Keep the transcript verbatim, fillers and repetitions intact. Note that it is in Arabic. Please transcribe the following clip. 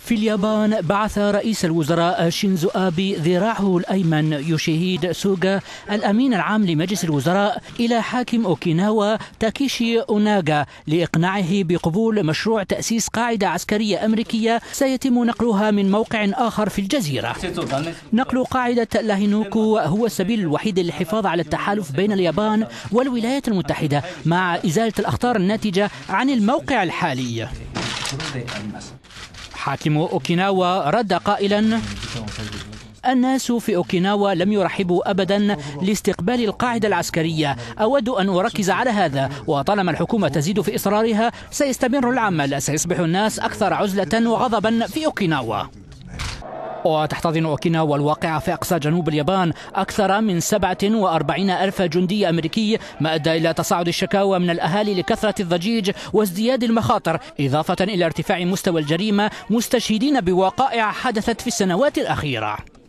في اليابان بعث رئيس الوزراء شينزو آبي ذراعه الأيمن يوشيهيد سوغا الأمين العام لمجلس الوزراء إلى حاكم أوكيناوا تاكيشي أوناغا لإقناعه بقبول مشروع تأسيس قاعدة عسكرية أمريكية سيتم نقلها من موقع آخر في الجزيرة. نقل قاعدة لاهينوكو هو السبيل الوحيد للحفاظ على التحالف بين اليابان والولايات المتحدة مع إزالة الأخطار الناتجة عن الموقع الحالي. حاكم أوكيناوا رد قائلا: الناس في أوكيناوا لم يرحبوا أبدا لاستقبال القاعدة العسكرية. أود أن أركز على هذا، وطالما الحكومة تزيد في إصرارها سيستمر العمل، سيصبح الناس أكثر عزلة وغضبا في أوكيناوا. وتحتضن أوكيناوا الواقعة في أقصى جنوب اليابان أكثر من سبعة وأربعين ألف جندي أمريكي، ما أدى إلى تصاعد الشكاوى من الأهالي لكثرة الضجيج وازدياد المخاطر، إضافة إلى ارتفاع مستوى الجريمة، مستشهدين بوقائع حدثت في السنوات الأخيرة.